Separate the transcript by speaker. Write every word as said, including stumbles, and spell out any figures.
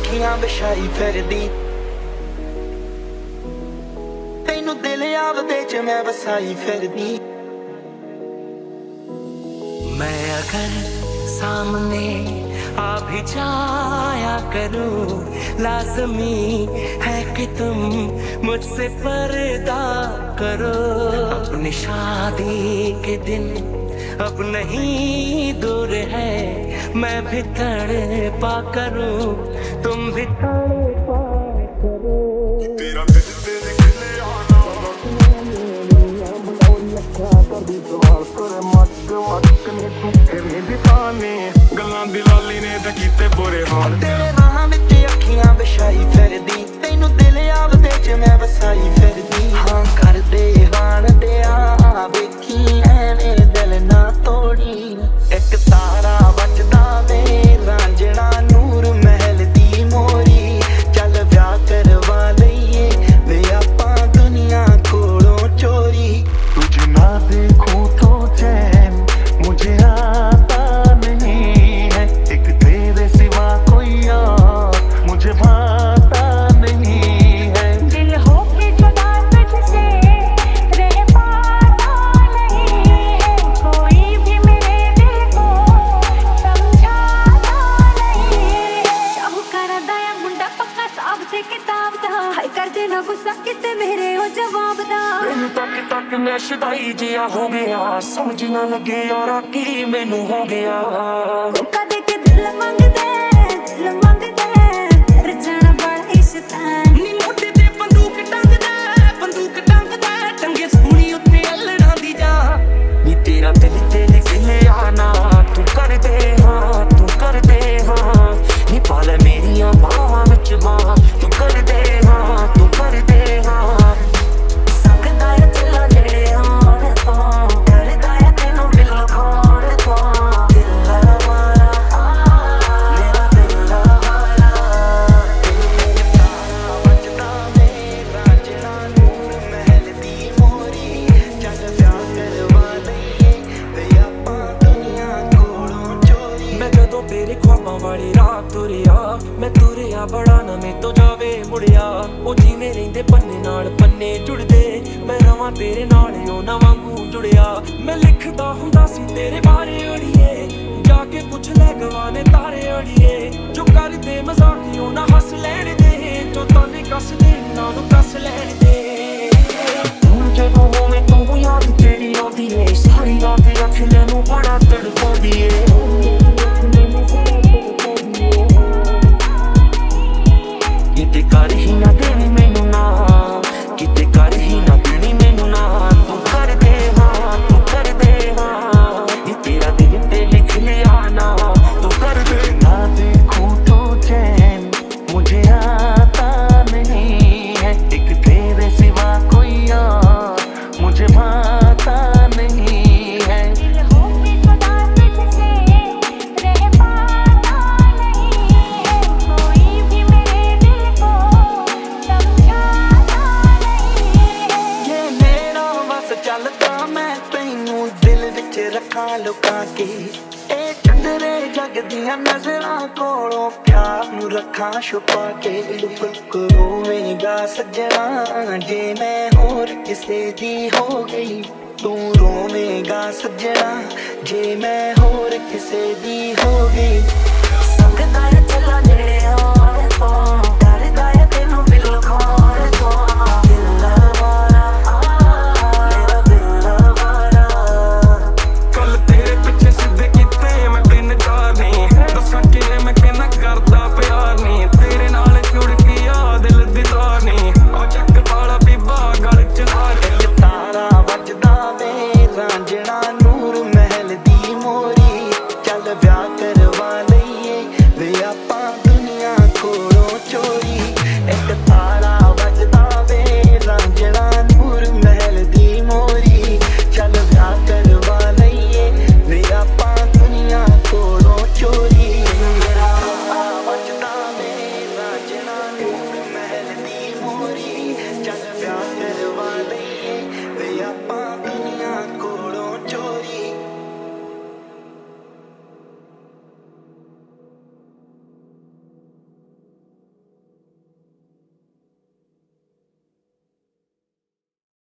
Speaker 1: अखियां बिछाई फिरदी, तैनू दिल आवदे च मैं वसाई फिरदी। मैं अगर सामने आ भी जाया करूं, लाज़मी है कि तुम मुझसे पर्दा करो। अपनी शादी के दिन अब नहीं दूर है, मैं भी तड़पा करूं, तुम भी तड़पा करो। तेरा दिल तेरे खिले आना कभी सवाल करे मट मट ने तू फिर भी ताने गल्लां दी लाली ने ते कीते बुरे हाल। तेरे राह विच अखियां बिछाई फिरदी, तैनू दिल आवदे च मैं वसाई फिरदी। हाँ कर दे हाण दिया वेखी ऐवें दिल ना तोड़ी, एक तारा बचदा वे रांझणा नूर महल दी मोरी। चल ब्याह करवा लईए वे आपां दुनिया कोलों चोरी। तुझे ना देखूं तो चैन मुझे आता नहीं है, एक तेरे सिवा कोई और मुझे भाता नहीं है। दिल हो के जुदा तुझसे रह पाता नहीं है, कोई भी मेरे दिल को समझाता नहीं है। शाहूकार दया मुंडा पक्का साहब से किताब दा, हाय कर दे ना गुस्सा किते मेरे हो जवाब दा। तक तक मैं शुदाई जिया हो गया, समझ ना लगे और की मैनू हो गया। कदे के दिल मंगदे दिल मंगदे रचना बड़ा ही शैतान। नी मोटे ते बंदूक टंगदा बंदूक टंगदा, टंगे सूली उत्ते अल्लड़ां दी जा। नी तेरा दिल तेरे खिले आना तू कर दे हाँ तू कर दे हाँ, नी पाले मेरियां बाहां विच बां तू कर दे हाँ तू कर दे हाँ। तेरे ख्वाबां वाली राह तुरिया मैं तुरिया बड़ा ना मैं तो जावे मुड़िया। ओ जीने रहिंदे पन्ने नाल पन्ने जुड़दे, मैं रवां तेरे नाल ओ ना वांगू जुड़िया। मैं लिखदा हुंदा सी तेरे बारे अड़िए, जाके पुछ ले गवाने तारे अड़िए। जो कर दे मजाक ओ ना हस लैण दे, जो ताने कस दे ना नू कस लैण दे। हुण जदों होवे तू याद तेरी आउंदी ए, सारी रात अखियां नू बड़ा तड़पाउंदी ए। किते कर ही ना देनी मैनू ना, किते कर ही ना देनी मैनू ना, तू कर दे हाँ तू कर दे हाँ। ये तेरा दिल ते लिख लिया ना तू कर दे। ना देखूं तो चैन मुझे आता नहीं है, एक तेरे सिवा कोई और मुझे भाता नहीं है। चलदा मैं तैनू दिल विच रखा लुका के, ए चंदरे जग दियां नजरां कोलों प्यार नू रखा छुपा के। लुक रोवेगा सजना जे मैं होर किसे दी हो गई, तू रोवेगा सजना जे मैं होर किसे दी हो गई।